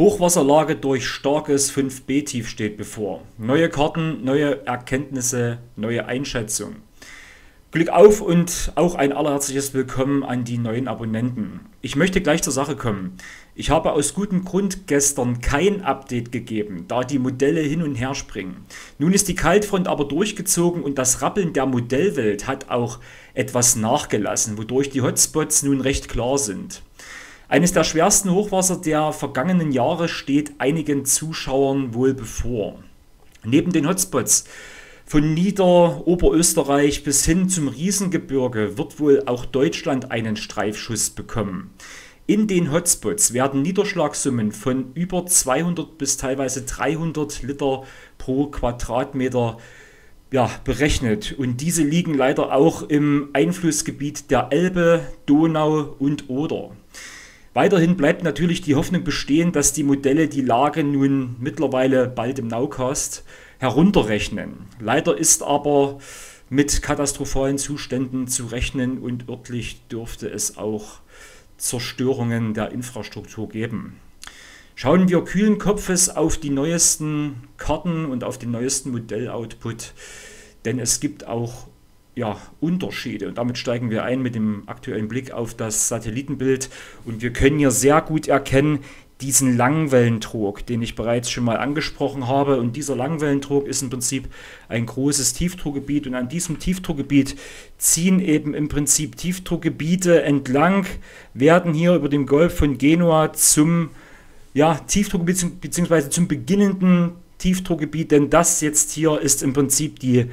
Hochwasserlage durch starkes 5B-Tief steht bevor. Neue Karten, neue Erkenntnisse, neue Einschätzung. Glück auf und auch ein allerherzliches Willkommen an die neuen Abonnenten. Ich möchte gleich zur Sache kommen. Ich habe aus gutem Grund gestern kein Update gegeben, da die Modelle hin und her springen. Nun ist die Kaltfront aber durchgezogen und das Rappeln der Modellwelt hat auch etwas nachgelassen, wodurch die Hotspots nun recht klar sind. Eines der schwersten Hochwasser der vergangenen Jahre steht einigen Zuschauern wohl bevor. Neben den Hotspots von Nieder-Oberösterreich bis hin zum Riesengebirge wird wohl auch Deutschland einen Streifschuss bekommen. In den Hotspots werden Niederschlagssummen von über 200 bis teilweise 300 Liter pro Quadratmeter berechnet. Und diese liegen leider auch im Einflussgebiet der Elbe, Donau und Oder. Weiterhin bleibt natürlich die Hoffnung bestehen, dass die Modelle die Lage nun mittlerweile bald im Nowcast herunterrechnen. Leider ist aber mit katastrophalen Zuständen zu rechnen und örtlich dürfte es auch Zerstörungen der Infrastruktur geben. Schauen wir kühlen Kopfes auf die neuesten Karten und auf den neuesten Modelloutput, denn es gibt auch Unterschiede. Und damit steigen wir ein mit dem aktuellen Blick auf das Satellitenbild. Und wir können hier sehr gut erkennen, diesen Langwellentrog, den ich bereits schon mal angesprochen habe. Und dieser Langwellentrog ist im Prinzip ein großes Tiefdruckgebiet. Und an diesem Tiefdruckgebiet ziehen eben im Prinzip Tiefdruckgebiete entlang, werden hier über dem Golf von Genua zum Tiefdruckgebiet bzw. zum beginnenden Tiefdruckgebiet. Denn das jetzt hier ist im Prinzip die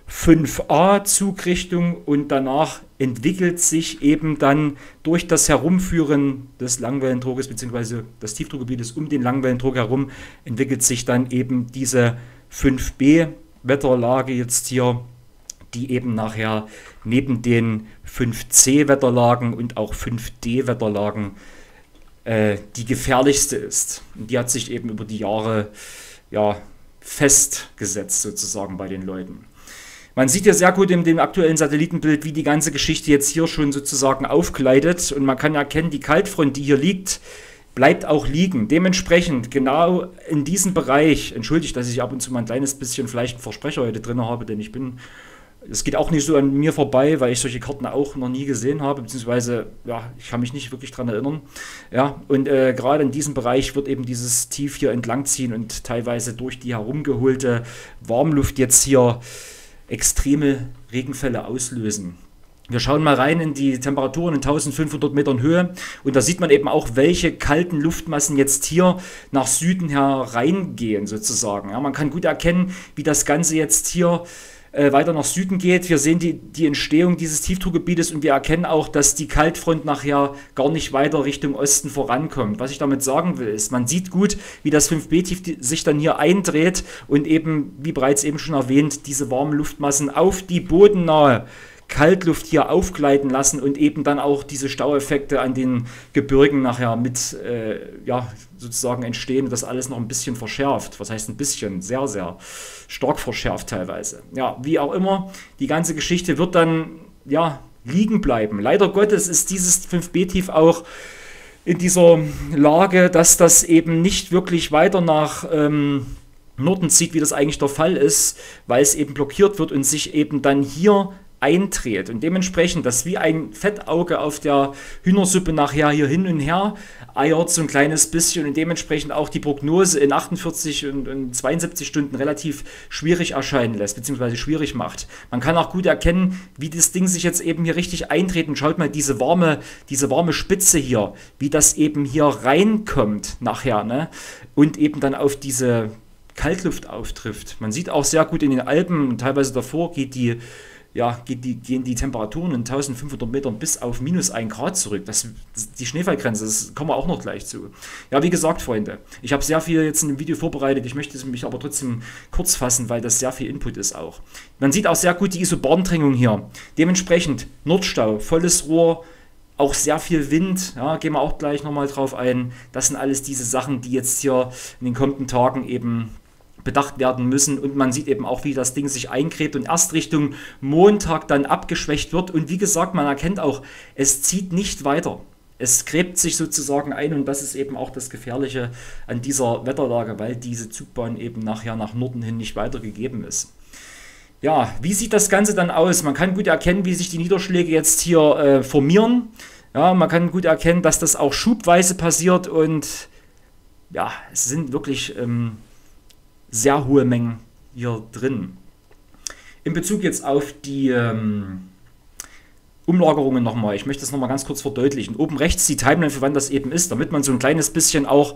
5A-Zugrichtung und danach entwickelt sich eben dann durch das Herumführen des Langwellentroges bzw. des Tiefdruckgebietes um den Langwellentrog herum entwickelt sich dann eben diese 5B-Wetterlage jetzt hier, die eben nachher neben den 5C-Wetterlagen und auch 5D-Wetterlagen die gefährlichste ist. Und die hat sich eben über die Jahre festgesetzt sozusagen bei den Leuten. Man sieht ja sehr gut in dem aktuellen Satellitenbild, wie die ganze Geschichte jetzt hier schon sozusagen aufgleitet. Und man kann erkennen, die Kaltfront, die hier liegt, bleibt auch liegen. Dementsprechend genau in diesem Bereich, entschuldigt, dass ich ab und zu mal ein kleines bisschen vielleicht einen Versprecher heute drin habe, denn es geht auch nicht so an mir vorbei, weil ich solche Karten auch noch nie gesehen habe, beziehungsweise, ich kann mich nicht wirklich daran erinnern. Und gerade in diesem Bereich wird eben dieses Tief hier entlangziehen und teilweise durch die herumgeholte Warmluft jetzt hier extreme Regenfälle auslösen. Wir schauen mal rein in die Temperaturen in 1500 Metern Höhe und da sieht man eben auch, welche kalten Luftmassen jetzt hier nach Süden hereingehen sozusagen. Man kann gut erkennen, wie das Ganze jetzt hier weiter nach Süden geht. Wir sehen die Entstehung dieses Tiefdruckgebietes und wir erkennen auch, dass die Kaltfront nachher gar nicht weiter Richtung Osten vorankommt. Was ich damit sagen will, ist, man sieht gut, wie das 5B-Tief sich dann hier eindreht und eben, wie bereits eben schon erwähnt, diese warmen Luftmassen auf die bodennahe Kaltluft hier aufgleiten lassen und eben dann auch diese Staueffekte an den Gebirgen nachher mit sozusagen entstehen und das alles noch ein bisschen verschärft. Was heißt ein bisschen? Sehr, sehr stark verschärft teilweise. Ja, wie auch immer, die ganze Geschichte wird dann liegen bleiben. Leider Gottes ist dieses 5B-Tief auch in dieser Lage, dass das eben nicht wirklich weiter nach Norden zieht, wie das eigentlich der Fall ist, weil es eben blockiert wird und sich eben dann hier eindreht und dementsprechend, dass wie ein Fettauge auf der Hühnersuppe nachher hier hin und her eiert so ein kleines bisschen und dementsprechend auch die Prognose in 48 und 72 Stunden relativ schwierig erscheinen lässt, beziehungsweise schwierig macht. Man kann auch gut erkennen, wie das Ding sich jetzt eben hier richtig eintritt und schaut mal diese warme Spitze hier, wie das eben hier reinkommt nachher, ne? Und eben dann auf diese Kaltluft auftrifft. Man sieht auch sehr gut in den Alpen und teilweise davor gehen die Temperaturen in 1500 Metern bis auf -1 Grad zurück. Das ist die Schneefallgrenze, das kommen wir auch noch gleich zu. Ja, wie gesagt, Freunde, ich habe sehr viel jetzt in dem Video vorbereitet, ich möchte mich aber trotzdem kurz fassen, weil das sehr viel Input ist auch. Man sieht auch sehr gut die Isobarendrängung hier. Dementsprechend Nordstau, volles Rohr, auch sehr viel Wind, gehen wir auch gleich nochmal drauf ein. Das sind alles diese Sachen, die jetzt hier in den kommenden Tagen eben bedacht werden müssen und man sieht eben auch, wie das Ding sich eingräbt und erst Richtung Montag dann abgeschwächt wird und wie gesagt, man erkennt auch, es zieht nicht weiter. es gräbt sich sozusagen ein und das ist eben auch das Gefährliche an dieser Wetterlage, weil diese Zugbahn eben nachher nach Norden hin nicht weitergegeben ist. Ja, wie sieht das Ganze dann aus? Man kann gut erkennen, wie sich die Niederschläge jetzt hier formieren. Ja, man kann gut erkennen, dass das auch schubweise passiert und ja, es sind wirklich sehr hohe Mengen hier drin. In Bezug jetzt auf die Umlagerungen nochmal, ich möchte das nochmal ganz kurz verdeutlichen. Oben rechts die Timeline, für wann das eben ist, damit man so ein kleines bisschen auch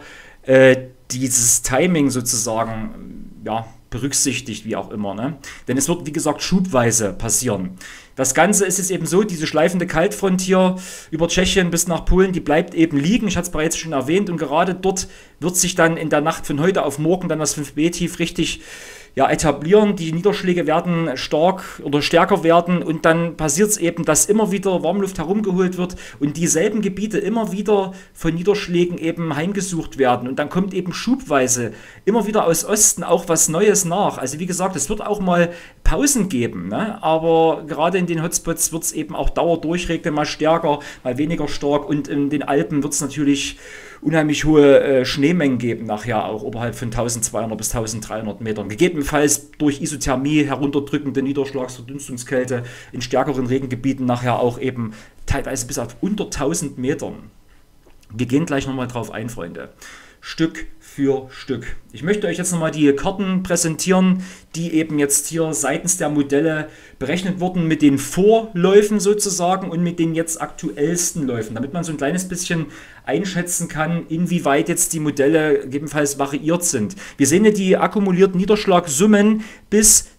dieses Timing sozusagen ja, berücksichtigt, wie auch immer. Ne? Denn es wird, wie gesagt, schubweise passieren. Das Ganze ist jetzt eben so, diese schleifende Kaltfront hier über Tschechien bis nach Polen, die bleibt eben liegen. Ich hatte es bereits schon erwähnt und gerade dort wird sich dann in der Nacht von heute auf morgen dann das 5B-Tief richtig ja, etablieren. Die Niederschläge werden stark oder stärker werden und dann passiert es eben, dass immer wieder Warmluft herumgeholt wird und dieselben Gebiete immer wieder von Niederschlägen eben heimgesucht werden und dann kommt eben schubweise immer wieder aus Osten auch was Neues nach. Also wie gesagt, es wird auch mal Pausen geben, ne? Aber gerade in den Hotspots wird es eben auch Dauerdurchregnen, mal stärker, mal weniger stark und in den Alpen wird es natürlich unheimlich hohe Schneemengen geben, nachher auch oberhalb von 1200 bis 1300 Metern. Gegebenenfalls durch Isothermie herunterdrückende Niederschlagsverdunstungskälte in stärkeren Regengebieten nachher auch eben teilweise bis auf unter 1000 Metern. Wir gehen gleich nochmal drauf ein, Freunde. Stück für Stück. Ich möchte euch jetzt nochmal die Karten präsentieren, die eben jetzt hier seitens der Modelle berechnet wurden mit den Vorläufen sozusagen und mit den jetzt aktuellsten Läufen, damit man so ein kleines bisschen einschätzen kann, inwieweit jetzt die Modelle gegebenenfalls variiert sind. Wir sehen ja die akkumulierten Niederschlagssummen bis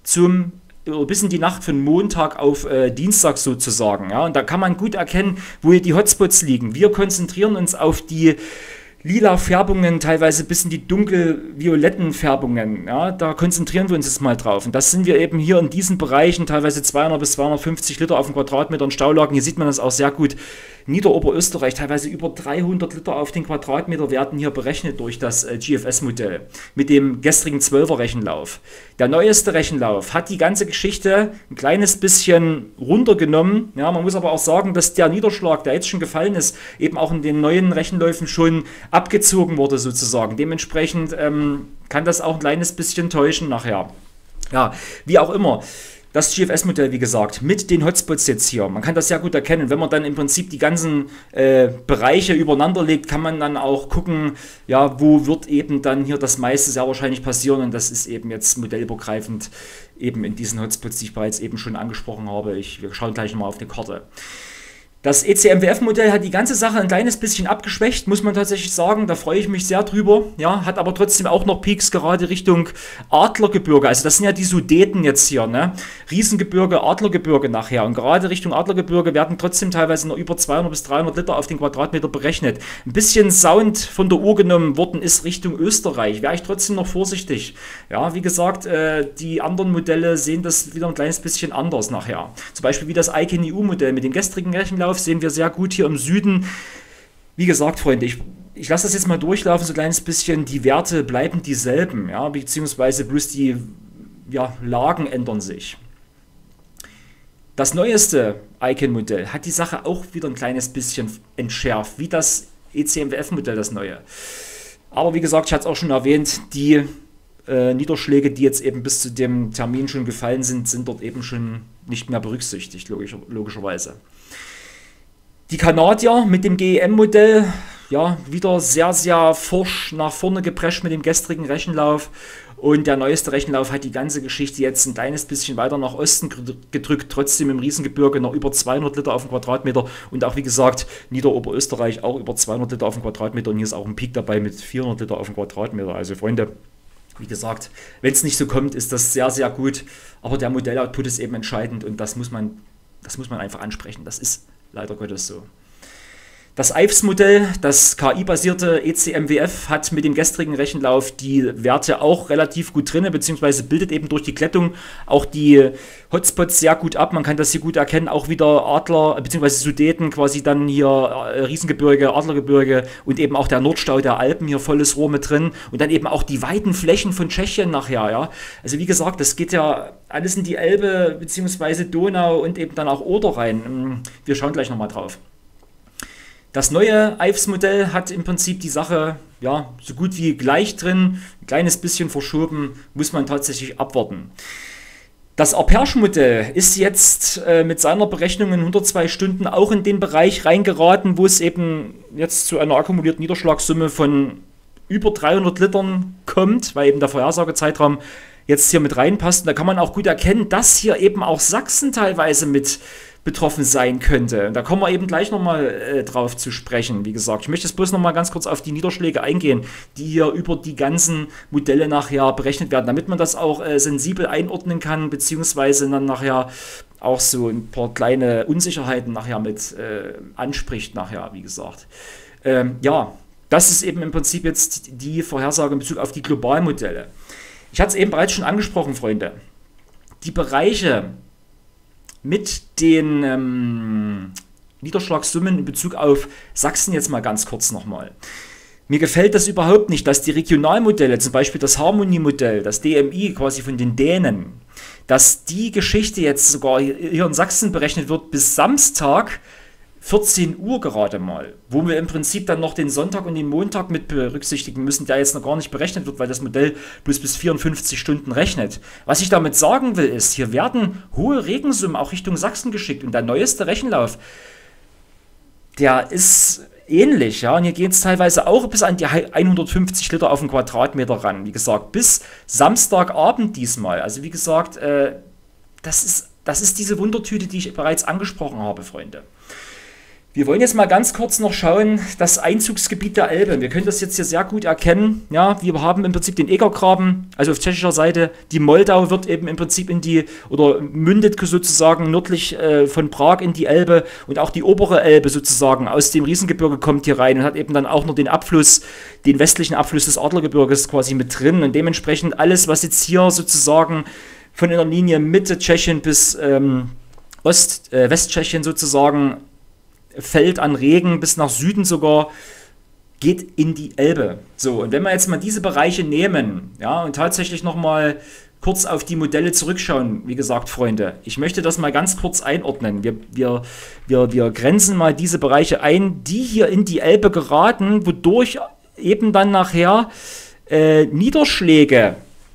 in die Nacht von Montag auf Dienstag sozusagen. Ja? Und da kann man gut erkennen, wo hier die Hotspots liegen. Wir konzentrieren uns auf die lila Färbungen, teilweise bis in die dunkel-violetten Färbungen. Ja, da konzentrieren wir uns jetzt mal drauf. Und das sind wir eben hier in diesen Bereichen, teilweise 200 bis 250 Liter auf den Quadratmeter in Staulagen. Hier sieht man das auch sehr gut. Niederoberösterreich, teilweise über 300 Liter auf den Quadratmeter werden hier berechnet durch das GFS-Modell mit dem gestrigen 12er Rechenlauf. Der neueste Rechenlauf hat die ganze Geschichte ein kleines bisschen runtergenommen. Ja, man muss aber auch sagen, dass der Niederschlag, der jetzt schon gefallen ist, eben auch in den neuen Rechenläufen schon abgezogen wurde sozusagen. Dementsprechend kann das auch ein kleines bisschen täuschen nachher. Ja, wie auch immer. Das GFS-Modell, wie gesagt, mit den Hotspots jetzt hier. Man kann das sehr gut erkennen. Wenn man dann im Prinzip die ganzen Bereiche übereinander legt, kann man dann auch gucken, ja, wo wird eben dann hier das meiste sehr wahrscheinlich passieren. Und das ist eben jetzt modellübergreifend eben in diesen Hotspots, die ich bereits eben schon angesprochen habe. Wir schauen gleich nochmal auf die Karte. Das ECMWF-Modell hat die ganze Sache ein kleines bisschen abgeschwächt, muss man tatsächlich sagen. Da freue ich mich sehr drüber. Ja, hat aber trotzdem auch noch Peaks gerade Richtung Adlergebirge. Also das sind ja die Sudeten jetzt hier, ne? Riesengebirge, Adlergebirge nachher. Und gerade Richtung Adlergebirge werden trotzdem teilweise noch über 200 bis 300 Liter auf den Quadratmeter berechnet. Ein bisschen Sound von der Uhr genommen worden ist Richtung Österreich. Wäre ich trotzdem noch vorsichtig. Ja, wie gesagt, die anderen Modelle sehen das wieder ein kleines bisschen anders nachher. Zum Beispiel wie das ICANN-EU-Modell mit dem gestrigen Rechenlauf sehen wir sehr gut hier im Süden. Wie gesagt, Freunde, ich lasse das jetzt mal durchlaufen, so ein kleines bisschen. Die Werte bleiben dieselben, ja, beziehungsweise bloß die Lagen ändern sich. Das neueste ICANN-Modell hat die Sache auch wieder ein kleines bisschen entschärft, wie das ECMWF-Modell, das neue. Aber wie gesagt, ich hatte es auch schon erwähnt, die Niederschläge, die jetzt eben bis zu dem Termin schon gefallen sind, sind dort eben schon nicht mehr berücksichtigt, logischerweise. Die Kanadier mit dem GEM-Modell, ja, wieder sehr, sehr forsch nach vorne geprescht mit dem gestrigen Rechenlauf. Und der neueste Rechenlauf hat die ganze Geschichte jetzt ein kleines bisschen weiter nach Osten gedrückt, trotzdem im Riesengebirge noch über 200 Liter auf den Quadratmeter. Und auch, wie gesagt, Niederoberösterreich auch über 200 Liter auf den Quadratmeter. Und hier ist auch ein Peak dabei mit 400 Liter auf den Quadratmeter. Also, Freunde, wie gesagt, wenn es nicht so kommt, ist das sehr, sehr gut. Aber der Modelloutput ist eben entscheidend und das muss man einfach ansprechen. Das ist leider Gottes so. Das IFS-Modell, das KI-basierte ECMWF, hat mit dem gestrigen Rechenlauf die Werte auch relativ gut drin, beziehungsweise bildet eben durch die Glättung auch die Hotspots sehr gut ab. Man kann das hier gut erkennen, auch wieder Adler, beziehungsweise Sudeten, quasi dann hier Riesengebirge, Adlergebirge und eben auch der Nordstau der Alpen, hier volles Rohr mit drin und dann eben auch die weiten Flächen von Tschechien nachher, ja. Also wie gesagt, das geht ja alles in die Elbe, beziehungsweise Donau und eben dann auch Oder rein. Wir schauen gleich nochmal drauf. Das neue Ives-Modell hat im Prinzip die Sache ja, so gut wie gleich drin, ein kleines bisschen verschoben, muss man tatsächlich abwarten. Das Arpege-Modell ist jetzt mit seiner Berechnung in 102 Stunden auch in den Bereich reingeraten, wo es eben jetzt zu einer akkumulierten Niederschlagssumme von über 300 Litern kommt, weil eben der Vorhersagezeitraum jetzt hier mit reinpasst. Und da kann man auch gut erkennen, dass hier eben auch Sachsen teilweise mit betroffen sein könnte. Und da kommen wir eben gleich nochmal drauf zu sprechen. Wie gesagt, ich möchte jetzt bloß nochmal ganz kurz auf die Niederschläge eingehen, die hier über die ganzen Modelle nachher berechnet werden, damit man das auch sensibel einordnen kann, beziehungsweise dann nachher auch so ein paar kleine Unsicherheiten nachher mit anspricht nachher, wie gesagt. Ja, das ist eben im Prinzip jetzt die Vorhersage in Bezug auf die Globalmodelle. Ich hatte es eben bereits schon angesprochen, Freunde. Die Bereiche mit den Niederschlagssummen in Bezug auf Sachsen jetzt mal ganz kurz nochmal. Mir gefällt das überhaupt nicht, dass die Regionalmodelle, zum Beispiel das Harmoniemodell, das DMI quasi von den Dänen, dass die Geschichte jetzt sogar hier in Sachsen berechnet wird bis Samstag 14 Uhr gerade mal, wo wir im Prinzip dann noch den Sonntag und den Montag mit berücksichtigen müssen, der jetzt noch gar nicht berechnet wird, weil das Modell bloß bis 54 Stunden rechnet. Was ich damit sagen will, ist, hier werden hohe Regensummen auch Richtung Sachsen geschickt und der neueste Rechenlauf, der ist ähnlich, ja, und hier geht es teilweise auch bis an die 150 Liter auf den Quadratmeter ran, wie gesagt, bis Samstagabend diesmal. Also wie gesagt, das ist diese Wundertüte, die ich bereits angesprochen habe, Freunde. Wir wollen jetzt mal ganz kurz noch schauen, das Einzugsgebiet der Elbe. Wir können das jetzt hier sehr gut erkennen. Ja, wir haben im Prinzip den Egergraben, also auf tschechischer Seite. Die Moldau wird eben im Prinzip oder mündet sozusagen nördlich von Prag in die Elbe. Und auch die obere Elbe sozusagen aus dem Riesengebirge kommt hier rein und hat eben dann auch noch den Abfluss, den westlichen Abfluss des Adlergebirges quasi mit drin. Und dementsprechend alles, was jetzt hier sozusagen von der Linie Mitte Tschechien bis Westtschechien sozusagen fällt an Regen bis nach Süden sogar, geht in die Elbe. So, und wenn wir jetzt mal diese Bereiche nehmen, ja, und tatsächlich nochmal kurz auf die Modelle zurückschauen, wie gesagt, Freunde, ich möchte das mal ganz kurz einordnen. Wir grenzen mal diese Bereiche ein, die hier in die Elbe geraten, wodurch eben dann nachher Niederschläge,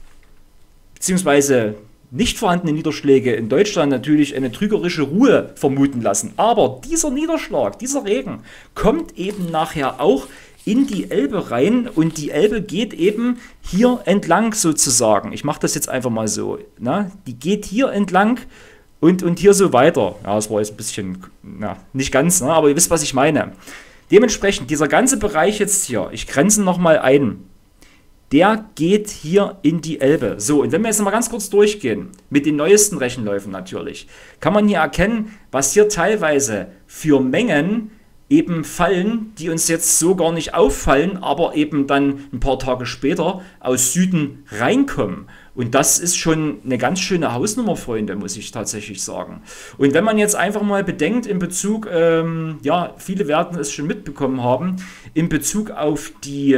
beziehungsweise nicht vorhandene Niederschläge in Deutschland natürlich eine trügerische Ruhe vermuten lassen. Aber dieser Niederschlag, dieser Regen, kommt eben nachher auch in die Elbe rein und die Elbe geht eben hier entlang sozusagen. Ich mache das jetzt einfach mal so. Na? Die geht hier entlang und hier so weiter. Ja, das war jetzt ein bisschen, nicht ganz, ne? Aber ihr wisst, was ich meine. Dementsprechend, dieser ganze Bereich jetzt hier, ich grenze nochmal ein, der geht hier in die Elbe. So, und wenn wir jetzt mal ganz kurz durchgehen, mit den neuesten Rechenläufen natürlich, kann man hier erkennen, was hier teilweise für Mengen eben fallen, die uns jetzt so gar nicht auffallen, aber eben dann ein paar Tage später aus Süden reinkommen. Und das ist schon eine ganz schöne Hausnummer, Freunde, muss ich tatsächlich sagen. Und wenn man jetzt einfach mal bedenkt in Bezug, ja, viele werden es schon mitbekommen haben, in Bezug auf die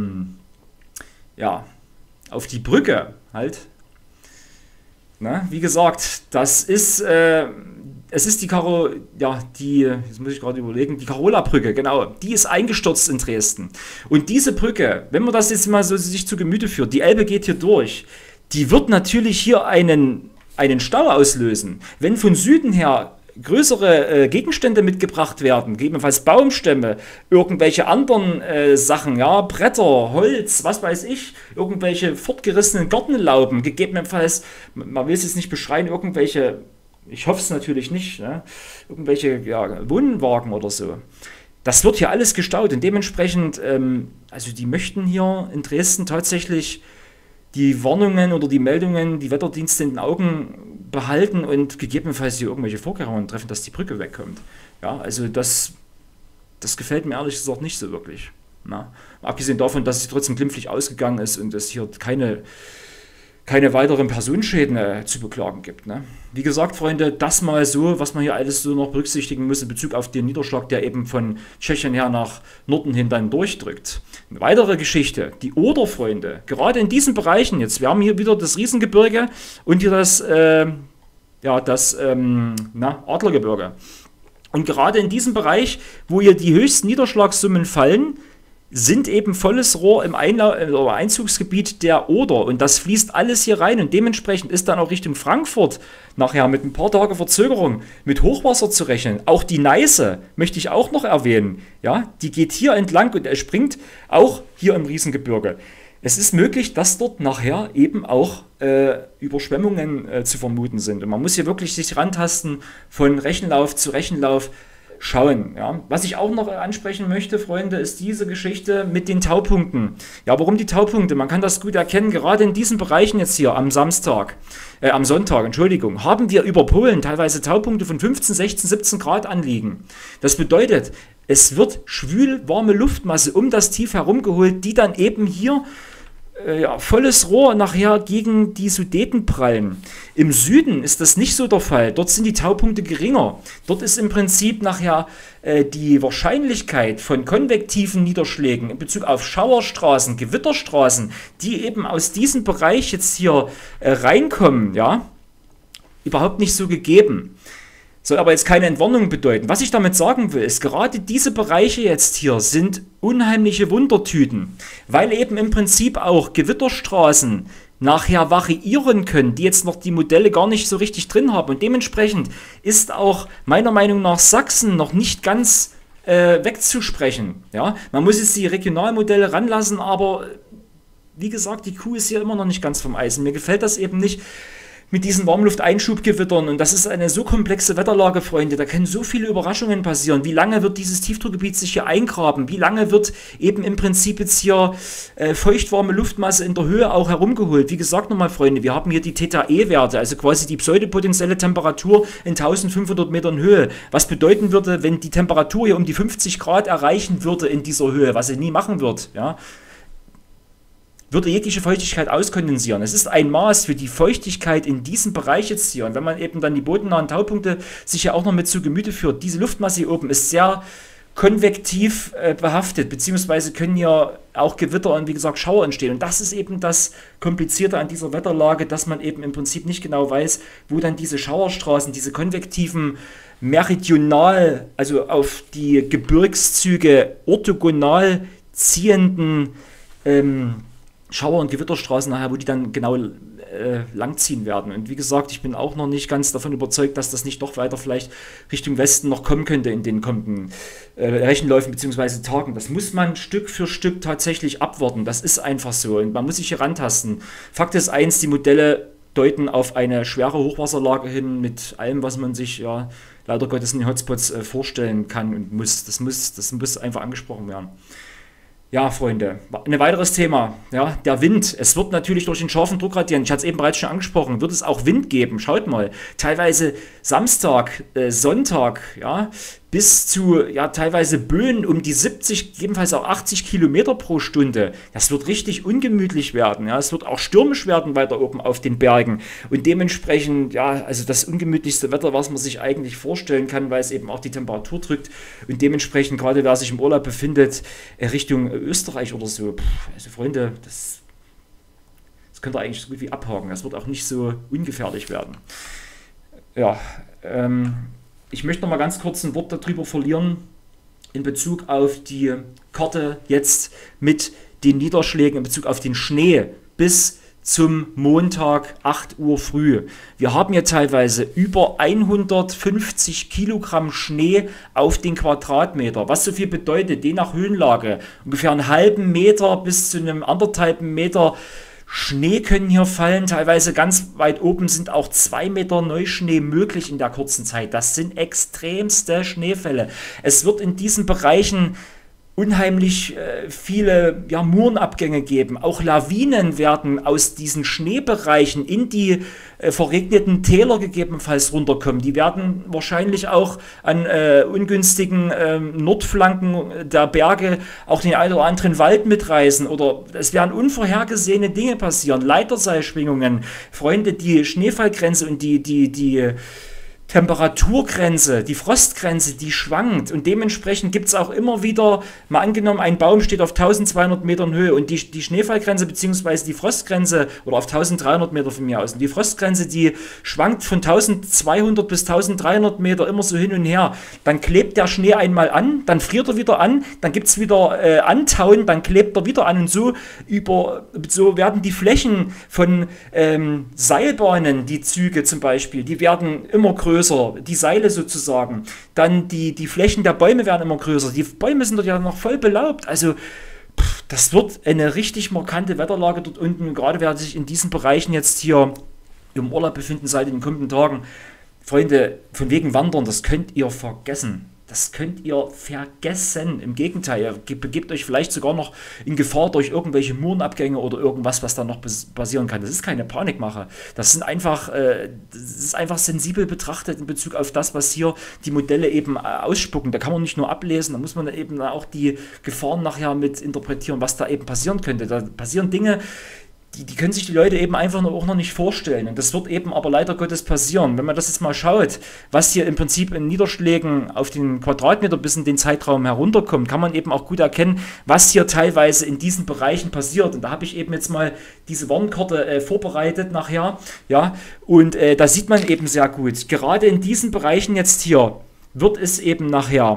ja, auf die Brücke halt. Na, wie gesagt, das ist, es ist jetzt muss ich gerade überlegen, die Karola-Brücke, genau, die ist eingestürzt in Dresden. Und diese Brücke, wenn man das jetzt mal so sich zu Gemüte führt, die Elbe geht hier durch, die wird natürlich hier einen Stau auslösen. Wenn von Süden her größere Gegenstände mitgebracht werden, gegebenenfalls Baumstämme, irgendwelche anderen Sachen, ja, Bretter, Holz, was weiß ich, irgendwelche fortgerissenen Gartenlauben, gegebenenfalls, man will es jetzt nicht beschreien, irgendwelche, ich hoffe es natürlich nicht, ne, irgendwelche Wohnwagen oder so. Das wird hier alles gestaut und dementsprechend, also die möchten hier in Dresden tatsächlich die Warnungen oder die Meldungen, die Wetterdienste in den Augen behalten und gegebenenfalls hier irgendwelche Vorkehrungen treffen, dass die Brücke wegkommt. Ja, also das gefällt mir ehrlich gesagt nicht so wirklich. Na? Abgesehen davon, dass es trotzdem glimpflich ausgegangen ist und es hier keine weiteren Personenschäden zu beklagen gibt. Ne? Wie gesagt, Freunde, das mal so, was man hier alles so noch berücksichtigen muss in Bezug auf den Niederschlag, der eben von Tschechien her nach Norden hin dann durchdrückt. Eine weitere Geschichte, die Oder, Freunde, gerade in diesen Bereichen jetzt, wir haben hier wieder das Riesengebirge und hier das Adlergebirge. Und gerade in diesem Bereich, wo hier die höchsten Niederschlagssummen fallen, sind eben volles Rohr im Einzugsgebiet der Oder und das fließt alles hier rein und dementsprechend ist dann auch Richtung Frankfurt nachher mit ein paar Tage Verzögerung mit Hochwasser zu rechnen. Auch die Neiße möchte ich auch noch erwähnen, ja, die geht hier entlang und springt auch hier im Riesengebirge. Es ist möglich, dass dort nachher eben auch Überschwemmungen zu vermuten sind und man muss hier wirklich sich rantasten von Rechenlauf zu Rechenlauf, schauen. Ja. Was ich auch noch ansprechen möchte, Freunde, ist diese Geschichte mit den Taupunkten. Ja, warum die Taupunkte? Man kann das gut erkennen, gerade in diesen Bereichen jetzt hier am Sonntag, haben wir über Polen teilweise Taupunkte von 15, 16, 17 Grad anliegen. Das bedeutet, es wird schwül warme Luftmasse um das Tief herumgeholt, die dann eben hier volles Rohr nachher gegen die Sudeten prallen. Im Süden ist das nicht so der Fall. Dort sind die Taupunkte geringer. Dort ist im Prinzip nachher die Wahrscheinlichkeit von konvektiven Niederschlägen in Bezug auf Schauerstraßen, Gewitterstraßen, die eben aus diesem Bereich jetzt hier reinkommen, ja, überhaupt nicht so gegeben. Soll aber jetzt keine Entwarnung bedeuten. Was ich damit sagen will, ist, gerade diese Bereiche jetzt hier sind unheimliche Wundertüten, weil eben im Prinzip auch Gewitterstraßen nachher variieren können, die jetzt noch die Modelle gar nicht so richtig drin haben. Und dementsprechend ist auch meiner Meinung nach Sachsen noch nicht ganz wegzusprechen. Ja? Man muss jetzt die Regionalmodelle ranlassen, aber wie gesagt, die Kuh ist hier immer noch nicht ganz vom Eis. Mir gefällt das eben nicht mit diesen Warmlufteinschubgewittern und das ist eine so komplexe Wetterlage, Freunde, da können so viele Überraschungen passieren. Wie lange wird dieses Tiefdruckgebiet sich hier eingraben? Wie lange wird eben im Prinzip jetzt hier feuchtwarme Luftmasse in der Höhe auch herumgeholt? Wie gesagt nochmal, Freunde, wir haben hier die Theta-E-Werte, also quasi die pseudopotenzielle Temperatur in 1500 Metern Höhe. Was bedeuten würde, wenn die Temperatur hier um die 50 Grad erreichen würde in dieser Höhe, was sie nie machen wird, ja? Würde jegliche Feuchtigkeit auskondensieren. Es ist ein Maß für die Feuchtigkeit in diesem Bereich jetzt hier. Und wenn man eben dann die bodennahen Taupunkte sich ja auch noch mit zu Gemüte führt, diese Luftmasse hier oben ist sehr konvektiv behaftet, beziehungsweise können ja auch Gewitter und wie gesagt Schauer entstehen. Und das ist eben das Komplizierte an dieser Wetterlage, dass man eben im Prinzip nicht genau weiß, wo dann diese Schauerstraßen, diese konvektiven meridional, also auf die Gebirgszüge orthogonal ziehenden Schauer- und Gewitterstraßen nachher, wo die dann genau langziehen werden. Und wie gesagt, ich bin auch noch nicht ganz davon überzeugt, dass das nicht doch weiter vielleicht Richtung Westen noch kommen könnte in den kommenden Rechenläufen bzw. Tagen. Das muss man Stück für Stück tatsächlich abwarten. Das ist einfach so und man muss sich hier rantasten. Fakt ist eins, die Modelle deuten auf eine schwere Hochwasserlage hin mit allem, was man sich ja leider Gottes in den Hotspots vorstellen kann und muss. Das muss einfach angesprochen werden. Ja, Freunde, ein weiteres Thema, ja, der Wind. Es wird natürlich durch den scharfen Druckgradient, ich hatte es eben bereits schon angesprochen, wird es auch Wind geben. Schaut mal, teilweise Samstag, Sonntag, ja, bis zu, ja, teilweise Böen um die 70, gegebenenfalls auch 80 Kilometer pro Stunde. Das wird richtig ungemütlich werden, ja, es wird auch stürmisch werden weiter oben auf den Bergen und dementsprechend, ja, also das ungemütlichste Wetter, was man sich eigentlich vorstellen kann, weil es eben auch die Temperatur drückt und dementsprechend, gerade wer sich im Urlaub befindet, Richtung Österreich oder so, also Freunde, das könnt ihr eigentlich so gut wie abhaken, das wird auch nicht so ungefährlich werden. Ja, ich möchte noch mal ganz kurz ein Wort darüber verlieren in Bezug auf die Karte jetzt mit den Niederschlägen, in Bezug auf den Schnee bis zum Montag 8 Uhr früh. Wir haben hier teilweise über 150 Kilogramm Schnee auf den Quadratmeter. Was so viel bedeutet, je nach Höhenlage, ungefähr einen halben Meter bis zu einem anderthalben Meter Schnee können hier fallen, teilweise ganz weit oben sind auch 2 Meter Neuschnee möglich in der kurzen Zeit. Das sind extremste Schneefälle. Es wird in diesen Bereichen unheimlich viele Murenabgänge geben. Auch Lawinen werden aus diesen Schneebereichen in die verregneten Täler gegebenenfalls runterkommen. Die werden wahrscheinlich auch an ungünstigen Nordflanken der Berge auch den einen oder anderen Wald mitreißen oder es werden unvorhergesehene Dinge passieren. Leiterseilschwingungen, Freunde, die Schneefallgrenze und die Temperaturgrenze, die Frostgrenze, die schwankt und dementsprechend gibt es auch immer wieder, mal angenommen, ein Baum steht auf 1200 Metern Höhe und die Schneefallgrenze bzw. die Frostgrenze oder auf 1300 Meter von mir aus und die Frostgrenze, die schwankt von 1200 bis 1300 Meter immer so hin und her, dann klebt der Schnee einmal an, dann friert er wieder an, dann gibt es wieder Antauen, dann klebt er wieder an und so werden die Flächen von Seilbahnen, die Züge zum Beispiel, die werden immer größer, die Seile sozusagen. Dann die Flächen der Bäume werden immer größer. Die Bäume sind dort ja noch voll belaubt. Also das wird eine richtig markante Wetterlage dort unten. Und gerade wer sich in diesen Bereichen jetzt hier im Urlaub befinden seid in den kommenden Tagen, Freunde, von wegen Wandern, das könnt ihr vergessen. Das könnt ihr vergessen. Im Gegenteil, ihr begebt euch vielleicht sogar noch in Gefahr durch irgendwelche Murenabgänge oder irgendwas, was da noch passieren kann. Das ist keine Panikmache. Das ist einfach sensibel betrachtet in Bezug auf das, was hier die Modelle eben ausspucken. Da kann man nicht nur ablesen, da muss man eben auch die Gefahren nachher mit interpretieren, was da eben passieren könnte. Da passieren Dinge, die können sich die Leute eben einfach auch noch nicht vorstellen. Und das wird eben aber leider Gottes passieren. Wenn man das jetzt mal schaut, was hier im Prinzip in Niederschlägen auf den Quadratmeter bis in den Zeitraum herunterkommt, kann man eben auch gut erkennen, was hier teilweise in diesen Bereichen passiert. Und da habe ich eben jetzt mal diese Warnkarte vorbereitet nachher. Ja, und da sieht man eben sehr gut, gerade in diesen Bereichen jetzt hier wird es eben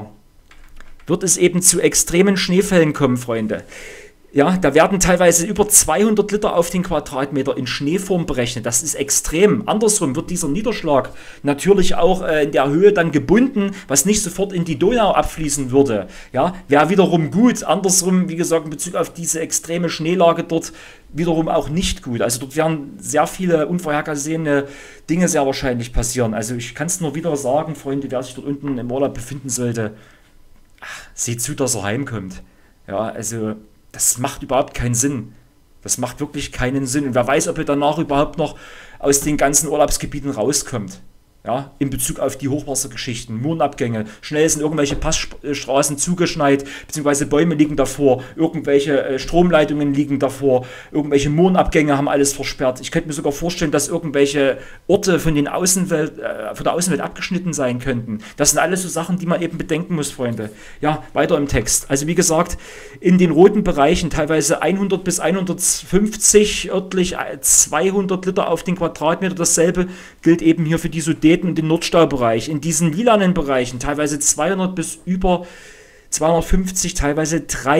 zu extremen Schneefällen kommen, Freunde. Ja, da werden teilweise über 200 Liter auf den Quadratmeter in Schneeform berechnet. Das ist extrem. Andersrum wird dieser Niederschlag natürlich auch in der Höhe dann gebunden, was nicht sofort in die Donau abfließen würde. Ja, wäre wiederum gut. Andersrum, wie gesagt, in Bezug auf diese extreme Schneelage dort wiederum auch nicht gut. Also dort werden sehr viele unvorhergesehene Dinge sehr wahrscheinlich passieren. Also ich kann es nur wieder sagen, Freunde, wer sich dort unten im Urlaub befinden sollte, seht zu, dass er heimkommt. Ja, also das macht überhaupt keinen Sinn. Das macht wirklich keinen Sinn. Und wer weiß, ob er danach überhaupt noch aus den ganzen Urlaubsgebieten rauskommt. Ja, in Bezug auf die Hochwassergeschichten, Murenabgänge, schnell sind irgendwelche Passstraßen zugeschneit, beziehungsweise Bäume liegen davor, irgendwelche Stromleitungen liegen davor, irgendwelche Murenabgänge haben alles versperrt. Ich könnte mir sogar vorstellen, dass irgendwelche Orte von der Außenwelt abgeschnitten sein könnten. Das sind alles so Sachen, die man eben bedenken muss, Freunde. Ja, weiter im Text. Also wie gesagt, in den roten Bereichen teilweise 100 bis 150 örtlich 200 Liter auf den Quadratmeter. Dasselbe gilt eben hier für die Sudeten und den Nordstaubereich. In diesen lilanen Bereichen teilweise 200 bis über 250, teilweise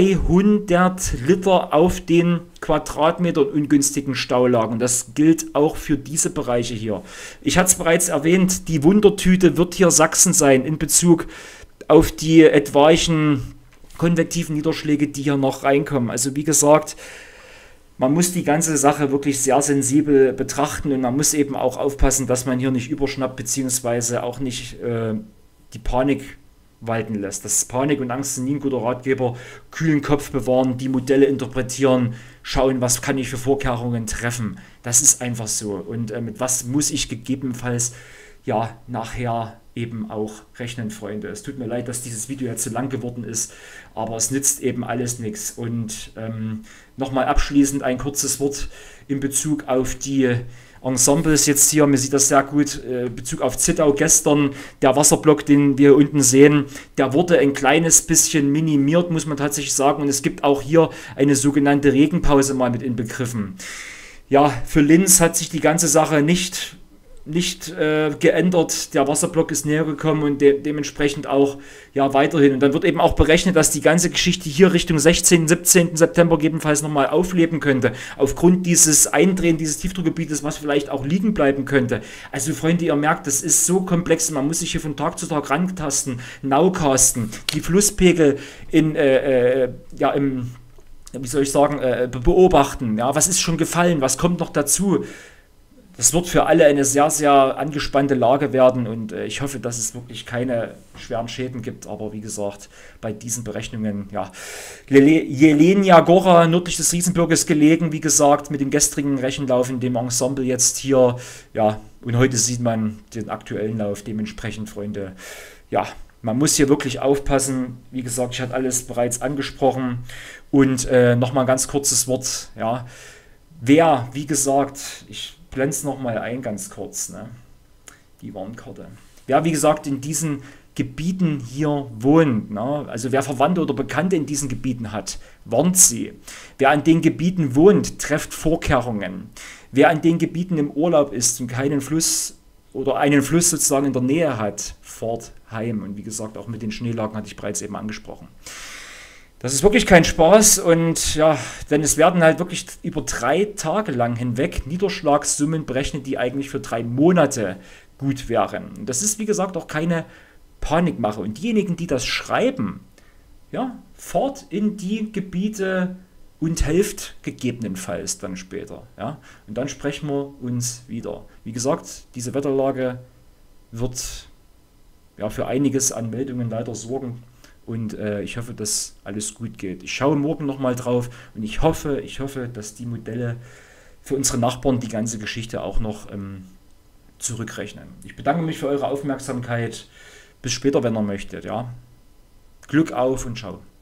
300 Liter auf den Quadratmeter ungünstigen Staulagen. Das gilt auch für diese Bereiche hier. Ich hatte es bereits erwähnt, die Wundertüte wird hier Sachsen sein in Bezug auf die etwaigen konvektiven Niederschläge, die hier noch reinkommen. Also wie gesagt, man muss die ganze Sache wirklich sehr sensibel betrachten und man muss eben auch aufpassen, dass man hier nicht überschnappt, beziehungsweise auch nicht die Panik walten lässt. Das Panik und Angst sind nie ein guter Ratgeber. Kühlen Kopf bewahren, die Modelle interpretieren, schauen, was kann ich für Vorkehrungen treffen. Das ist einfach so. Und mit was muss ich gegebenenfalls ja nachher eben auch rechnen, Freunde. Es tut mir leid, dass dieses Video jetzt so lang geworden ist, aber es nützt eben alles nichts. Und nochmal abschließend ein kurzes Wort in Bezug auf die Ensembles jetzt hier. Mir sieht das sehr gut. Bezug auf Zittau gestern, der Wasserblock, den wir unten sehen, der wurde ein kleines bisschen minimiert, muss man tatsächlich sagen. Und es gibt auch hier eine sogenannte Regenpause mal mit inbegriffen. Ja, für Linz hat sich die ganze Sache nicht geändert. Der Wasserblock ist näher gekommen und dementsprechend auch ja weiterhin. Und dann wird eben auch berechnet, dass die ganze Geschichte hier Richtung 16., 17. September gegebenenfalls nochmal aufleben könnte. Aufgrund dieses Eindrehen dieses Tiefdruckgebietes, was vielleicht auch liegen bleiben könnte. Also Freunde, ihr merkt, das ist so komplex. Man muss sich hier von Tag zu Tag rantasten, nowcasten, die Flusspegel beobachten. Ja, was ist schon gefallen? Was kommt noch dazu? Das wird für alle eine sehr, sehr angespannte Lage werden und ich hoffe, dass es wirklich keine schweren Schäden gibt. Aber wie gesagt, bei diesen Berechnungen, ja, Jelenia Gora, nördlich des Riesenbürges gelegen, wie gesagt, mit dem gestrigen Rechenlauf in dem Ensemble jetzt hier, ja, und heute sieht man den aktuellen Lauf dementsprechend, Freunde, ja, man muss hier wirklich aufpassen. Wie gesagt, ich hatte alles bereits angesprochen und nochmal ein ganz kurzes Wort, ja, wie gesagt, ich blende es nochmal ein, ganz kurz, ne? Die Warnkarte. wer wie gesagt in diesen Gebieten hier wohnt, ne? Also wer Verwandte oder Bekannte in diesen Gebieten hat, warnt sie. Wer an den Gebieten wohnt, trefft Vorkehrungen. Wer an den Gebieten im Urlaub ist und keinen Fluss oder einen Fluss sozusagen in der Nähe hat, fahrt heim. Und wie gesagt, auch mit den Schneelagen hatte ich bereits eben angesprochen. Das ist wirklich kein Spaß und ja, denn es werden halt wirklich über 3 Tage lang hinweg Niederschlagssummen berechnet, die eigentlich für 3 Monate gut wären. Und das ist wie gesagt auch keine Panikmache. Und diejenigen, die das schreiben, ja, fahrt in die Gebiete und helft gegebenenfalls dann später. Ja. Und dann sprechen wir uns wieder. Wie gesagt, diese Wetterlage wird ja für einiges an Meldungen leider sorgen. Und ich hoffe, dass alles gut geht. Ich schaue morgen nochmal drauf und ich hoffe, dass die Modelle für unsere Nachbarn die ganze Geschichte auch noch zurückrechnen. Ich bedanke mich für eure Aufmerksamkeit. Bis später, wenn ihr möchtet. Ja. Glück auf und ciao.